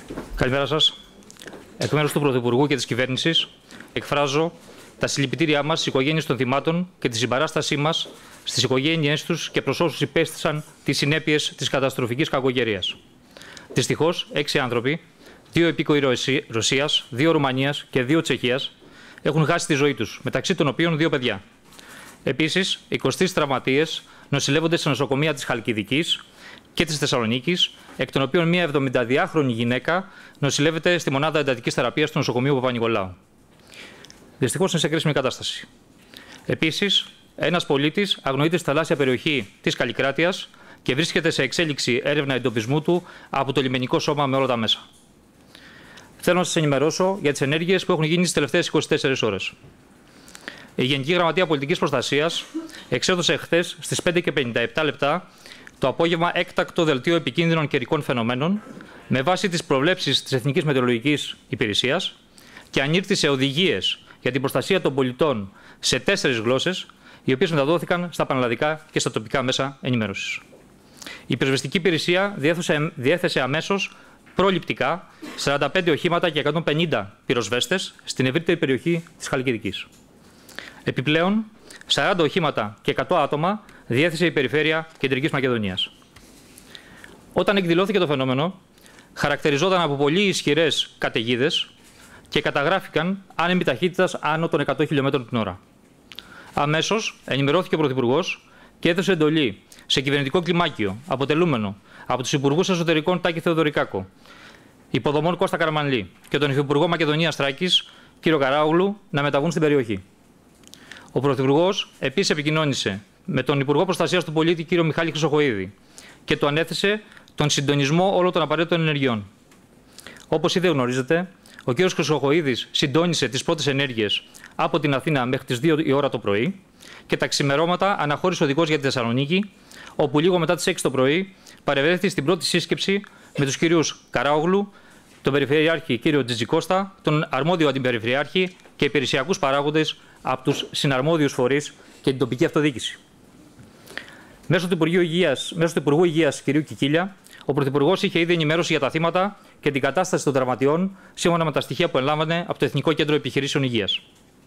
Καλημέρα σας. Εκ μέρους του Πρωθυπουργού και της Κυβέρνησης, εκφράζω τα συλληπιτήριά μας στις οικογένειες των θυμάτων και τη συμπαράστασή μας στις οικογένειές τους και προς όσους υπέστησαν τις συνέπειες της καταστροφικής κακοκαιρίας. Δυστυχώς, 6 άνθρωποι, 2 υπήκοοι Ρωσίας, 2 Ρουμανίας και 2 Τσεχίας, έχουν χάσει τη ζωή τους, μεταξύ των οποίων 2 παιδιά. Επίσης, 23 τραυματίες νοσηλεύονται σε νοσοκομεία της Χαλκιδικής και της Θεσσαλονίκης, εκ των οποίων μια 72χρονη γυναίκα νοσηλεύεται στη μονάδα εντατικής θεραπείας του νοσοκομείου Παπα-Νικολάου. Δυστυχώς είναι σε κρίσιμη κατάσταση. Επίσης, ένας πολίτης αγνοείται στη θαλάσσια περιοχή της Καλλικράτειας και βρίσκεται σε εξέλιξη έρευνα εντοπισμού του από το λιμενικό σώμα με όλα τα μέσα. Θέλω να σας ενημερώσω για τις ενέργειες που έχουν γίνει τις τελευταίες 24 ώρες. Η Γενική Γραμματεία Πολιτικής Προστασίας εξέδωσε χθες στις 5:57 το απόγευμα έκτακτο δελτίο επικίνδυνων καιρικών φαινομένων με βάση τις προβλέψεις της Εθνικής Μετεωρολογικής Υπηρεσίας και ανήρτησε οδηγίες για την προστασία των πολιτών σε 4 γλώσσες, οι οποίες μεταδόθηκαν στα πανελλαδικά και στα τοπικά μέσα ενημέρωσης. Η πυροσβεστική υπηρεσία διέθεσε αμέσως προληπτικά 45 οχήματα και 150 πυροσβέστες στην ευρύτερη περιοχή της Χαλκιδικής. Επιπλέον, 40 οχήματα και 100 άτομα διέθεσε η Περιφέρεια Κεντρικής Μακεδονίας. Όταν εκδηλώθηκε το φαινόμενο, χαρακτηριζόταν από πολύ ισχυρές καταιγίδες και καταγράφηκαν άνεμοι ταχύτητας άνω των 100 χιλιόμετρων την ώρα. Αμέσως ενημερώθηκε ο Πρωθυπουργός και έδωσε εντολή σε κυβερνητικό κλιμάκιο αποτελούμενο από τους Υπουργούς Εσωτερικών Τάκη Θεοδωρικάκο, Υποδομών Κώστα Καραμανλή και τον Υφυπουργό Μακεδονίας Θράκης κ. Καράογλου να μεταβούν στην περιοχή. Ο Πρωθυπουργός επίσης επικοινώνησε με τον Υπουργό Προστασίας του Πολίτη κ. Μιχάλη Χρυσοχοΐδη και του ανέθεσε τον συντονισμό όλων των απαραίτητων ενεργειών. Όπως ήδη γνωρίζετε, ο κ. Χρυσοχοΐδης συντόνισε τις πρώτες ενέργειες από την Αθήνα μέχρι τις 2 η ώρα το πρωί και τα ξημερώματα αναχώρησε οδηγός για τη Θεσσαλονίκη, όπου λίγο μετά τις 6 το πρωί παρευρέθη στην πρώτη σύσκεψη με τους κυρίους Καράογλου, τον Περιφερειάρχη κ. Τζιτζικώστα, τον αρμόδιο Αντιπεριφερειάρχη και υπηρεσιακούς παράγοντες από τους συναρμόδιους φορείς και την τοπική αυτοδιοίκηση. Μέσω του Υπουργού Υγείας κ. Κικίλια, ο Πρωθυπουργός είχε ήδη ενημέρωση για τα θύματα και την κατάσταση των τραυματιών, σύμφωνα με τα στοιχεία που ελάμβανε από το Εθνικό Κέντρο Επιχειρήσεων Υγείας.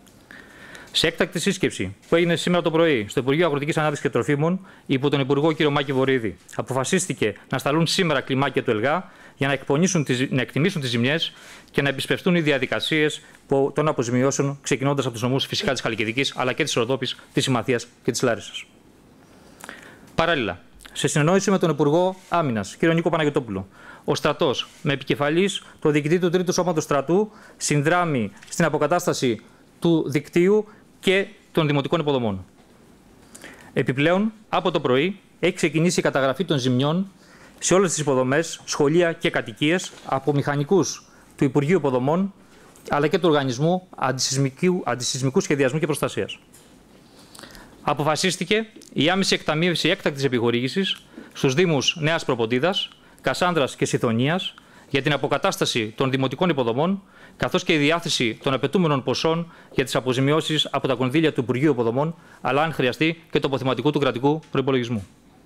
Σε έκτακτη σύσκεψη που έγινε σήμερα το πρωί στο Υπουργείο Αγροτικής Ανάπτυξης και Τροφίμων, υπό τον Υπουργό κ. Μάκη Βορίδη, αποφασίστηκε να σταλούν σήμερα κλιμάκια του ΕΛΓΑ για να εκτιμήσουν τις ζημιές και να επισπευτούν οι διαδικασίες των αποζημιώσεων, ξεκινώντας από τους νομούς φυσικά της Χαλκιδικής, αλλά και της Ροδόπης, της Ημαθίας και της Λάρισσας. Παράλληλα, σε συνεννόηση με τον Υπουργό Άμυνας, κ. Νίκο Παναγιωτόπουλο, ο στρατός, με επικεφαλής το διοικητή του 3ου Σώματος Στρατού, συνδράμει στην αποκατάσταση του δικτύου και των δημοτικών υποδομών. Επιπλέον, από το πρωί έχει ξεκινήσει η καταγραφή των ζημιών σε όλες τις υποδομές, σχολεία και κατοικίες από μηχανικούς του Υπουργείου Υποδομών αλλά και του Οργανισμού Αντισυσμικού Σχεδιασμού και Προστασίας. Αποφασίστηκε η άμεση εκταμείευση έκτακτης επιχορήγησης στους Δήμους Νέας Προποντίδας, Κασάνδρας και Σιθωνίας για την αποκατάσταση των δημοτικών υποδομών, καθώς και η διάθεση των απαιτούμενων ποσών για τις αποζημιώσεις από τα κονδύλια του Υπουργείου Υποδομών, αλλά αν χρειαστεί και του αποθεματικού του κρατικού προϋπολογισμού.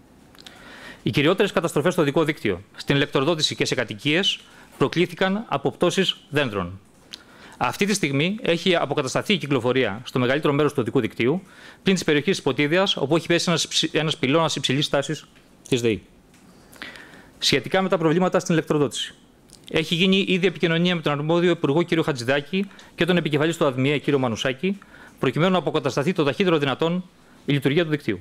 Οι κυριότερες καταστροφές στο οδικό δίκτυο, στην ηλεκτροδότηση και σε κατοικίες προκλήθηκαν από πτώσεις δέντρων. Αυτή τη στιγμή έχει αποκατασταθεί η κυκλοφορία στο μεγαλύτερο μέρος του οδικού δικτύου, πλην της περιοχής της Ποτίδιας, όπου έχει πέσει ένας πυλώνας υψηλής τάσης της ΔΕΗ. Σχετικά με τα προβλήματα στην ηλεκτροδότηση, έχει γίνει ήδη επικοινωνία με τον αρμόδιο Υπουργό κ. Χατζηδάκη και τον επικεφαλής του ΑΔΜΙΕ κ. Μανουσάκη, προκειμένου να αποκατασταθεί το ταχύτερο δυνατόν η λειτουργία του δικτύου.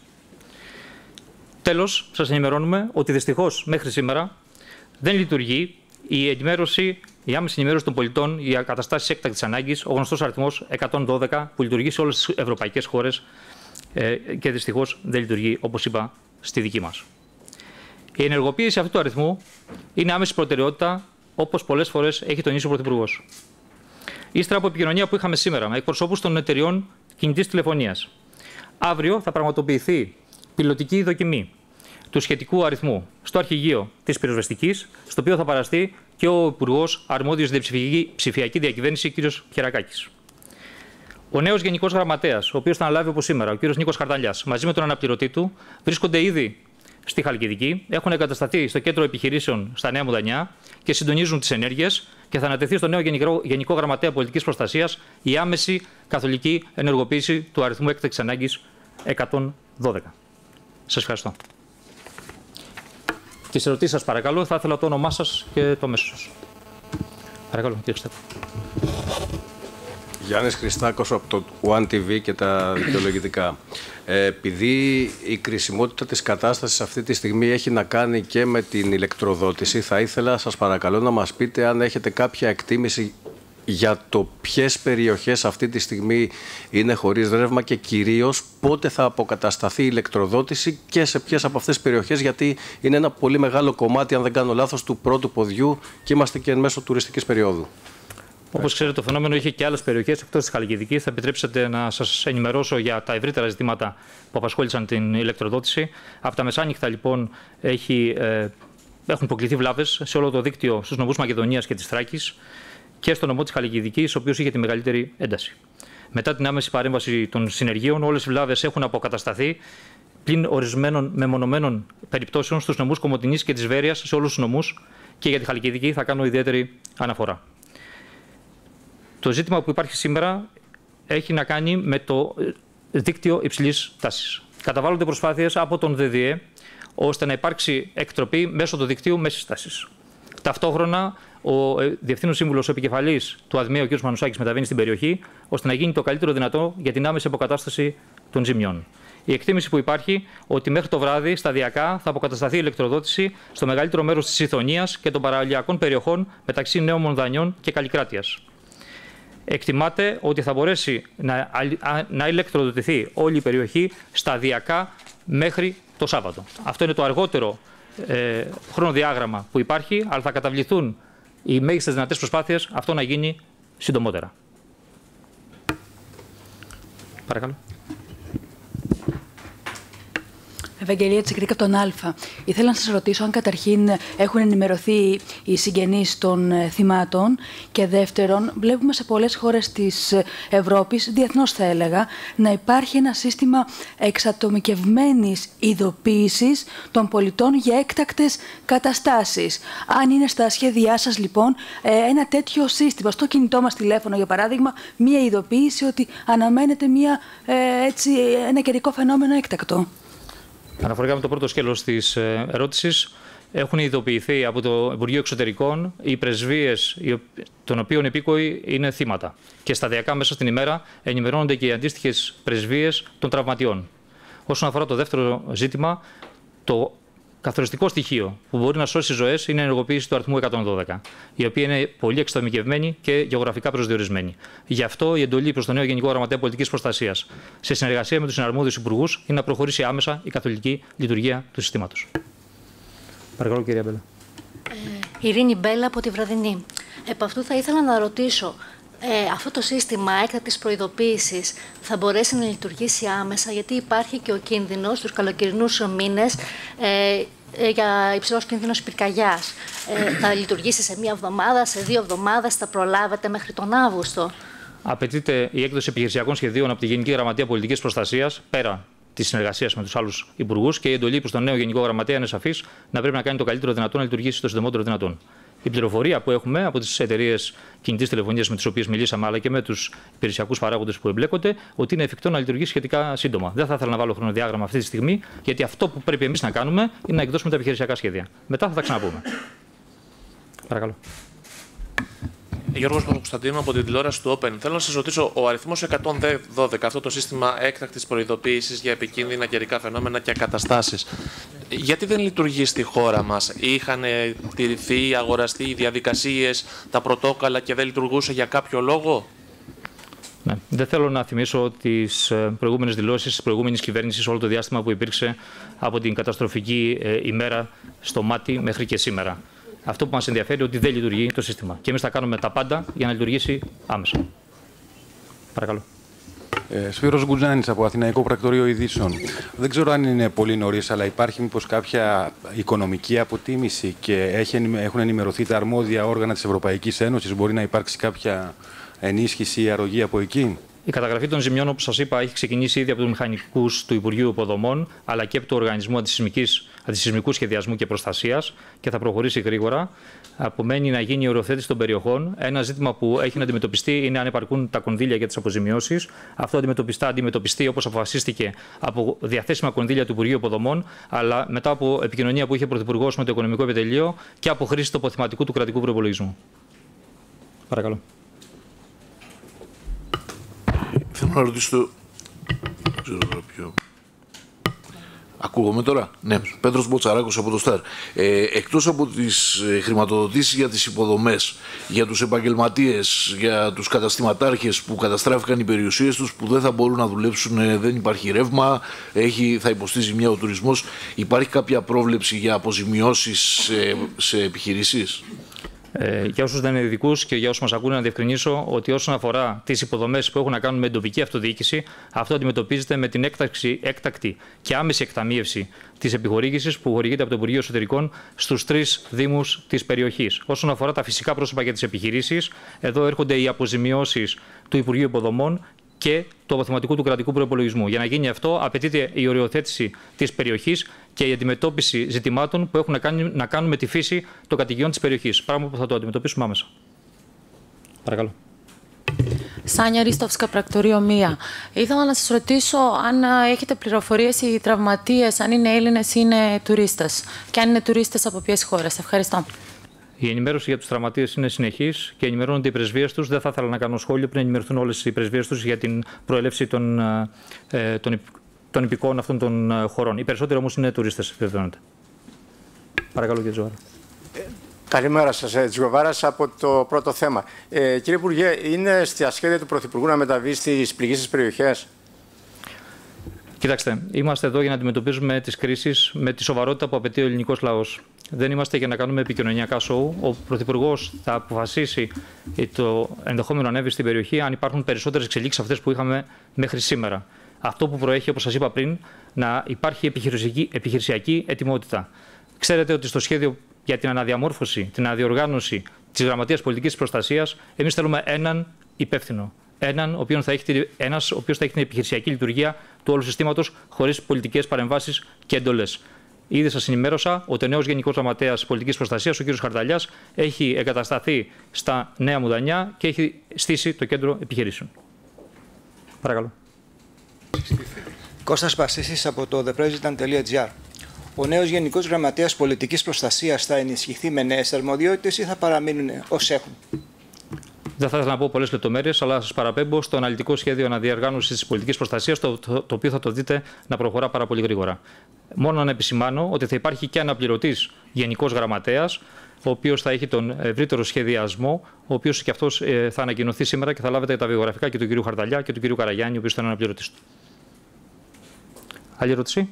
Τέλος, σας ενημερώνουμε ότι δυστυχώς μέχρι σήμερα δεν λειτουργεί η άμεση ενημέρωση των πολιτών για καταστάσεις έκτακτης ανάγκης, ο γνωστός αριθμός 112 που λειτουργεί σε όλες τις ευρωπαϊκές χώρες και δυστυχώς δεν λειτουργεί, όπως είπα, στη δική μας. Η ενεργοποίηση αυτού του αριθμού είναι άμεση προτεραιότητα, όπως πολλές φορές έχει τονίσει ο Πρωθυπουργός. Ύστερα από επικοινωνία που είχαμε σήμερα με εκπροσώπους των εταιριών κινητής τηλεφωνίας, αύριο θα πραγματοποιηθεί πιλωτική δοκιμή του σχετικού αριθμού στο αρχηγείο της πυροσβεστικής, στο οποίο θα παραστεί και ο Υπουργός Αρμόδιος για την Ψηφιακή Διακυβέρνηση, κ. Χερακάκης. Ο νέος Γενικός Γραμματέας, ο οποίος θα αναλάβει όπως σήμερα, ο κ. Νίκος Χαρδαλιάς, μαζί με τον αναπληρωτή του, βρίσκονται ήδη στη Χαλκιδική, έχουν εγκατασταθεί στο κέντρο επιχειρήσεων στα Νέα Μουδανιά και συντονίζουν τις ενέργειες και θα ανατεθεί στο νέο Γενικό Γραμματέα Πολιτικής Προστασίας η άμεση καθολική ενεργοποίηση του αριθμού έκτακτης ανάγκης 112. Σας ευχαριστώ. Τις ερωτήσεις σας παρακαλώ, θα ήθελα το όνομά σας και το μέσο σας. Παρακαλώ, κύριε Χριστάκο. Γιάννης Χριστάκος από το One TV και τα δικαιολογητικά. Επειδή η κρισιμότητα της κατάστασης αυτή τη στιγμή έχει να κάνει και με την ηλεκτροδότηση, θα ήθελα σας παρακαλώ να μας πείτε αν έχετε κάποια εκτίμηση για το ποιες περιοχές αυτή τη στιγμή είναι χωρίς ρεύμα και κυρίως πότε θα αποκατασταθεί η ηλεκτροδότηση και σε ποιες από αυτές τις περιοχές, γιατί είναι ένα πολύ μεγάλο κομμάτι, αν δεν κάνω λάθος, του πρώτου ποδιού και είμαστε και εν μέσω τουριστικής περίοδου. Όπως ξέρετε, το φαινόμενο είχε και άλλες περιοχές εκτός της Χαλκιδικής. Θα επιτρέψετε να σας ενημερώσω για τα ευρύτερα ζητήματα που απασχόλησαν την ηλεκτροδότηση. Από τα μεσάνυχτα, λοιπόν, έχουν υποκληθεί βλάβες σε όλο το δίκτυο στους νομούς Μακεδονίας και της Θράκης και στο νομό της Χαλκιδικής, ο οποίος είχε τη μεγαλύτερη ένταση. Μετά την άμεση παρέμβαση των συνεργείων, όλες οι βλάβες έχουν αποκατασταθεί πλην ορισμένων μεμονωμένων περιπτώσεων στους νομούς Κομοτηνής και της Βέρειας, σε όλους τους νομούς, και για τη Χαλκιδική θα κάνω ιδιαίτερη αναφορά. Το ζήτημα που υπάρχει σήμερα έχει να κάνει με το δίκτυο υψηλής τάσης. Καταβάλλονται προσπάθειες από τον ΔΔΕ ώστε να υπάρξει εκτροπή μέσω του δικτύου μέσης τάσης. Ταυτόχρονα, ο Διευθύνων Σύμβουλος, ο επικεφαλής του ΑΔΜΕ, ο κ. Μανουσάκης, μεταβαίνει στην περιοχή ώστε να γίνει το καλύτερο δυνατό για την άμεση αποκατάσταση των ζημιών. Η εκτίμηση που υπάρχει ότι μέχρι το βράδυ σταδιακά θα αποκατασταθεί η ηλεκτροδότηση στο μεγαλύτερο μέρος της Ιθωνίας και των παραλιακών περιοχών μεταξύ Νέων Μονδανιών και Καλλικράτειας. Εκτιμάται ότι θα μπορέσει να ηλεκτροδοτηθεί όλη η περιοχή σταδιακά μέχρι το Σάββατο. Αυτό είναι το αργότερο χρονοδιάγραμμα που υπάρχει, αλλά θα καταβληθούν οι μέγιστες δυνατές προσπάθειες αυτό να γίνει συντομότερα. Παρακαλώ. Ευαγγελία Τσικρίκα από τον Α. Ήθελα να σας ρωτήσω αν καταρχήν έχουν ενημερωθεί οι συγγενείς των θυμάτων και δεύτερον, βλέπουμε σε πολλές χώρες της Ευρώπης, διεθνώς θα έλεγα, να υπάρχει ένα σύστημα εξατομικευμένης ειδοποίησης των πολιτών για έκτακτες καταστάσεις. Αν είναι στα σχέδιά σας λοιπόν ένα τέτοιο σύστημα, στο κινητό μας τηλέφωνο για παράδειγμα, μία ειδοποίηση ότι αναμένεται ένα καιρικό φαινόμενο έκτακτο. Αναφορικά με το πρώτο σκέλος της ερώτησης, έχουν ειδοποιηθεί από το Υπουργείο Εξωτερικών οι πρεσβείες των οποίων υπήκοοι είναι θύματα. Και σταδιακά μέσα στην ημέρα ενημερώνονται και οι αντίστοιχες πρεσβείες των τραυματιών. Όσον αφορά το δεύτερο ζήτημα, το καθοριστικό στοιχείο που μπορεί να σώσει ζωές είναι η ενεργοποίηση του αριθμού 112, η οποία είναι πολύ εξατομικευμένη και γεωγραφικά προσδιορισμένη. Γι' αυτό η εντολή προς τον νέο Γενικό Γραμματέα Πολιτικής Προστασίας, σε συνεργασία με τους συναρμόδιους υπουργούς, είναι να προχωρήσει άμεσα η καθολική λειτουργία του συστήματος. Παρακαλώ, κυρία Μπέλα. Ειρήνη Μπέλα από τη Βραδινή. Επ' αυτού θα ήθελα να ρωτήσω, αυτό το σύστημα έκτακτης προειδοποίησης θα μπορέσει να λειτουργήσει άμεσα, γιατί υπάρχει και ο κίνδυνος στους καλοκαιρινούς μήνες για υψηλός κίνδυνος πυρκαγιάς. Θα λειτουργήσει σε μία εβδομάδα, σε 2 εβδομάδες, θα προλάβετε μέχρι τον Αύγουστο? Απαιτείται η έκδοση επιχειρησιακών σχεδίων από τη Γενική Γραμματεία Πολιτικής Προστασίας, πέρα τη συνεργασία με τους άλλους υπουργούς, και η εντολή προς τον νέο Γενικό Γραμματέα είναι σαφής, να πρέπει να κάνει το καλύτερο δυνατό να λειτουργήσει το συντομότερο δυνατόν. Η πληροφορία που έχουμε από τις εταιρείες κινητής τηλεφωνίας με τις οποίες μιλήσαμε, αλλά και με τους υπηρεσιακούς παράγοντες που εμπλέκονται, ότι είναι εφικτό να λειτουργήσει σχετικά σύντομα. Δεν θα ήθελα να βάλω χρονοδιάγραμμα αυτή τη στιγμή, γιατί αυτό που πρέπει εμείς να κάνουμε είναι να εκδώσουμε τα επιχειρησιακά σχέδια. Μετά θα τα ξαναπούμε. Παρακαλώ. Γιώργος Παπακοσταντίνου από την τηλεόραση του Open. Θέλω να σας ρωτήσω, ο αριθμός 112, αυτό το σύστημα έκτακτης προειδοποίησης για επικίνδυνα καιρικά φαινόμενα και καταστάσεις, γιατί δεν λειτουργεί στη χώρα μας? Είχαν τηρηθεί, αγοραστεί οι διαδικασίες, τα πρωτόκολλα και δεν λειτουργούσε για κάποιο λόγο? Ναι. Δεν θέλω να θυμίσω τις προηγούμενες δηλώσεις της προηγούμενης κυβέρνησης όλο το διάστημα που υπήρξε από την καταστροφική ημέρα στο Μάτι μέχρι και σήμερα. Αυτό που μας ενδιαφέρει είναι ότι δεν λειτουργεί το σύστημα. Και εμείς θα κάνουμε τα πάντα για να λειτουργήσει άμεσα. Παρακαλώ. Σπύρος Γκουτζάνης από Αθηναϊκό Πρακτορείο Ειδήσεων. Δεν ξέρω αν είναι πολύ νωρίς, αλλά υπάρχει μήπως κάποια οικονομική αποτίμηση και έχουν ενημερωθεί τα αρμόδια όργανα της Ευρωπαϊκής Ένωσης? Μπορεί να υπάρξει κάποια ενίσχυση ή αρρωγή από εκεί? Η καταγραφή των ζημιών, όπως σας είπα, έχει ξεκινήσει ήδη από τους μηχανικούς του Υπουργείου Υποδομών, αλλά και από του Οργανισμού Αντισυσμικής αντισυσμικού σχεδιασμού και προστασίας και θα προχωρήσει γρήγορα. Απομένει να γίνει η οριοθέτηση των περιοχών. Ένα ζήτημα που έχει να αντιμετωπιστεί είναι αν υπαρκούν τα κονδύλια για τις αποζημιώσεις. Αυτό αντιμετωπιστεί όπως αποφασίστηκε από διαθέσιμα κονδύλια του Υπουργείου Υποδομών, αλλά μετά από επικοινωνία που είχε ο Πρωθυπουργός με το Οικονομικό Επιτελείο και από χρήση του αποθεματικού του κρατικού προϋπολογισμού. Παρακαλώ. Θέλω να ρωτήσω. Ακούγομαι τώρα. Ναι, Πέτρος Μποτσαράκος από το ΣΤΑΡ. Εκτός από τις χρηματοδοτήσεις για τις υποδομές, για τους επαγγελματίες, για τους καταστηματάρχες που καταστράφηκαν οι περιουσίες τους, που δεν θα μπορούν να δουλέψουν, δεν υπάρχει ρεύμα, θα υποστεί ζημιά ο τουρισμός, υπάρχει κάποια πρόβλεψη για αποζημιώσεις σε επιχειρήσεις? Για όσους δεν είναι ειδικούς και για όσους μας ακούνε, να διευκρινίσω ότι όσον αφορά τις υποδομές που έχουν να κάνουν με την τοπική αυτοδιοίκηση, αυτό αντιμετωπίζεται με την έκτακτη και άμεση εκταμείευση της επιχορήγησης που χορηγείται από το Υπουργείο Εσωτερικών στους 3 δήμους της περιοχής. Όσον αφορά τα φυσικά πρόσωπα για τις επιχειρήσεις, εδώ έρχονται οι αποζημιώσεις του Υπουργείου Υποδομών και του αποθεματικού του κρατικού προϋπολογισμού. Για να γίνει αυτό, απαιτείται η οριοθέτηση της περιοχής και η αντιμετώπιση ζητημάτων που έχουν να κάνουν με τη φύση των κατοικιών της περιοχής. Πράγμα που θα το αντιμετωπίσουμε άμεσα. Παρακαλώ. Σάνια Ρίστοφσκα, πρακτορείο 1. Ήθελα να σας ρωτήσω αν έχετε πληροφορίες οι τραυματίες, αν είναι Έλληνες ή είναι τουρίστες. Και αν είναι τουρίστες, από ποιες χώρες. Ευχαριστώ. Η ενημέρωση για τους τραυματίες είναι συνεχής και ενημερώνονται οι πρεσβείες τους. Δεν θα ήθελα να κάνω σχόλιο πριν ενημερωθούν όλες οι πρεσβείες τους για την προέλευση των υπηκόων αυτών των χωρών. Οι περισσότεροι όμως είναι τουρίστες, επιβεβαιώνεται. Παρακαλώ, κύριε Ζωβάρα. Καλημέρα σας, Τζιοβάρας, από το πρώτο θέμα. Κύριε Υπουργέ, είναι στα σχέδια του Πρωθυπουργού να μεταβεί στις πληγείσες περιοχές? Κοιτάξτε, είμαστε εδώ για να αντιμετωπίζουμε τις κρίσεις με τη σοβαρότητα που απαιτεί ο ελληνικός λαός. Δεν είμαστε για να κάνουμε επικοινωνιακά σοου. Ο Πρωθυπουργός θα αποφασίσει το ενδεχόμενο ανέβει στην περιοχή αν υπάρχουν περισσότερες εξελίξεις αυτές που είχαμε μέχρι σήμερα. Αυτό που προέχει, όπως σας είπα πριν, να υπάρχει επιχειρησιακή ετοιμότητα. Ξέρετε ότι στο σχέδιο για την αναδιαμόρφωση, την αναδιοργάνωση της Γραμματείας Πολιτικής Προστασίας, εμείς θέλουμε έναν υπεύθυνο. Έναν ο οποίος θα έχει την επιχειρησιακή λειτουργία του όλου συστήματος χωρίς πολιτικές παρεμβάσεις και εντολές. Ήδη σας ενημέρωσα ότι ο νέος Γενικός Γραμματέας Πολιτικής Προστασίας, ο κ. Χαρταλιάς, έχει εγκατασταθεί στα Νέα Μουδανιά και έχει στήσει το κέντρο επιχειρήσεων. Παρακαλώ. Κώστας Πασίσης από το thepresident.gr. Ο νέος Γενικός Γραμματέας Πολιτικής Προστασίας θα ενισχυθεί με νέες αρμοδιότητες ή θα παραμείνουν ως έχουν? Δεν θα ήθελα να πω πολλές λεπτομέρειες, αλλά σας παραπέμπω στο αναλυτικό σχέδιο αναδιοργάνωσης της πολιτικής προστασίας, το οποίο θα το δείτε να προχωρά πάρα πολύ γρήγορα. Μόνο να επισημάνω ότι θα υπάρχει και αναπληρωτής Γενικός Γραμματέας, ο οποίος θα έχει τον ευρύτερο σχεδιασμό, ο οποίος και αυτός θα ανακοινωθεί σήμερα και θα λάβετε τα βιογραφικά και του κ. Χαρταλιά και του κ. Καραγιάννη, ο οποίος ήταν αναπληρωτής του. Άλλη ερώτηση?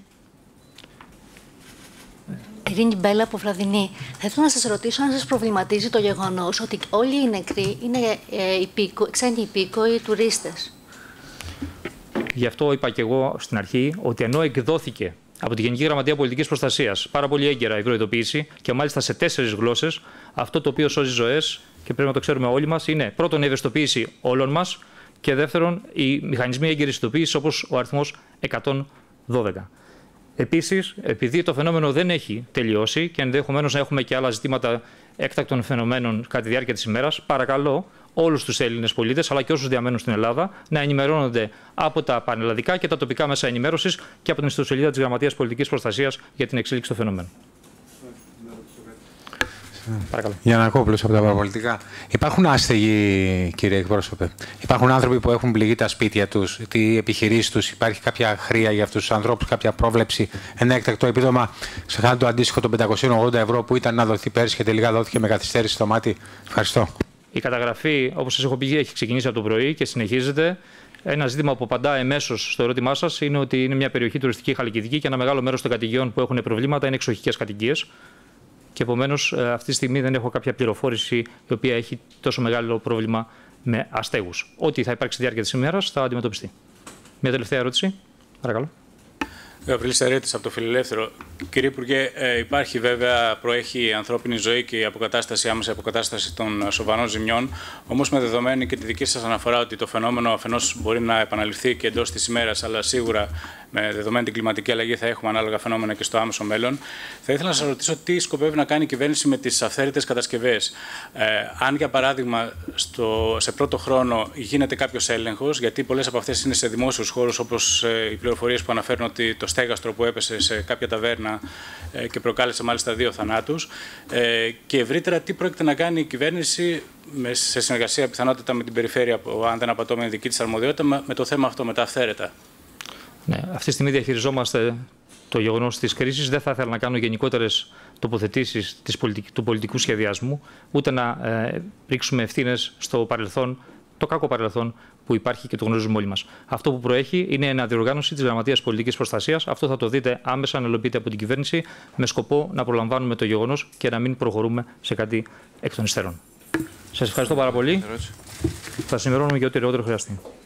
Ειρήνη Μπέλα από Βραδινή. Θα ήθελα να σας ρωτήσω αν σας προβληματίζει το γεγονός ότι όλοι οι νεκροί είναι ξένοι υπήκοοι τουρίστες. Γι' αυτό είπα και εγώ στην αρχή ότι ενώ εκδόθηκε από τη Γενική Γραμματεία Πολιτικής Προστασίας πάρα πολύ έγκαιρα η προειδοποίηση και μάλιστα σε 4 γλώσσες, αυτό το οποίο σώζει ζωές και πρέπει να το ξέρουμε όλοι μας είναι πρώτον η ευαισθητοποίηση όλων μας και δεύτερον οι μηχανισμοί έγκαιρης ειδοποίησης όπως ο αριθμός 112. Επίσης, επειδή το φαινόμενο δεν έχει τελειώσει και ενδεχομένως να έχουμε και άλλα ζητήματα έκτακτων φαινομένων κατά τη διάρκεια της ημέρας, παρακαλώ όλους τους Έλληνες πολίτες αλλά και όσους διαμένουν στην Ελλάδα να ενημερώνονται από τα πανελλαδικά και τα τοπικά μέσα ενημέρωσης και από την ιστοσελίδα της Γραμματείας Πολιτικής Προστασίας για την εξέλιξη των φαινομένων. Παρακαλώ. Γιαννακόπουλος από τα παραπολιτικά. Υπάρχουν άστεγοι, κύριε εκπρόσωπε? Υπάρχουν άνθρωποι που έχουν πληγεί τα σπίτια τους, τι επιχειρήσεις τους? Υπάρχει κάποια χρεία για αυτούς τους ανθρώπους, κάποια πρόβλεψη, ένα έκτακτο επίδομα? Ξεχάνει το αντίστοιχο των 580 ευρώ που ήταν να δοθεί πέρσι και τελικά δόθηκε με καθυστέρηση στο μάτι? Ευχαριστώ. Η καταγραφή, όπως σας έχω πει, έχει ξεκινήσει από το πρωί και συνεχίζεται. Ένα ζήτημα που απαντά εμέσως στο ερώτημά σας είναι ότι είναι μια περιοχή τουριστική χαλκιδική και ένα μεγάλο μέρος των κατοικιών που έχουν προβλήματα είναι εξοχικές κατοικίες. Και επομένως, αυτή τη στιγμή δεν έχω κάποια πληροφόρηση η οποία έχει τόσο μεγάλο πρόβλημα με αστέγους. Ό,τι θα υπάρξει στη διάρκεια της ημέρας θα αντιμετωπιστεί. Μια τελευταία ερώτηση. Παρακαλώ. Γαβρίλης Αρέτης από το Φιλελεύθερο. Κύριε Υπουργέ, υπάρχει βέβαια, προέχει η ανθρώπινη ζωή και η αποκατάσταση, άμεση αποκατάσταση των σοβαρών ζημιών. Όμως, με δεδομένη και τη δική σας αναφορά ότι το φαινόμενο αφενός μπορεί να επαναληφθεί και εντός της ημέρας, αλλά σίγουρα με δεδομένη την κλιματική αλλαγή θα έχουμε ανάλογα φαινόμενα και στο άμεσο μέλλον. Θα ήθελα να σας ρωτήσω τι σκοπεύει να κάνει η κυβέρνηση με τις αυθαίρετες κατασκευές. Αν, για παράδειγμα, σε πρώτο χρόνο γίνεται κάποιος έλεγχος, γιατί πολλές από αυτές είναι σε δημόσιους χώρους, όπως οι πληροφορίες που αναφέρουν ότι το στέγαστρο που έπεσε σε κάποια ταβέρνα και προκάλεσε μάλιστα 2 θανάτους. Και ευρύτερα, τι πρόκειται να κάνει η κυβέρνηση σε συνεργασία πιθανότητα με την περιφέρεια, αν δεν απατώμε δική της αρμοδιότητα, με το θέμα αυτό, με τα αυθαίρετα. Ναι, αυτή τη στιγμή διαχειριζόμαστε το γεγονός της κρίσης. Δεν θα ήθελα να κάνω γενικότερες τοποθετήσεις του πολιτικού σχεδιασμού, ούτε να ρίξουμε ευθύνες στο παρελθόν, το κακό παρελθόν που υπάρχει και το γνωρίζουμε όλοι μας. Αυτό που προέχει είναι η αναδιοργάνωση της Γραμματείας Πολιτικής Προστασίας. Αυτό θα το δείτε άμεσα να υλοποιείται από την κυβέρνηση, με σκοπό να προλαμβάνουμε το γεγονός και να μην προχωρούμε σε κάτι εκ των υστέρων. Σας ευχαριστώ πάρα πολύ. Θα ενημερώνουμε για ό,τι χρειαστεί.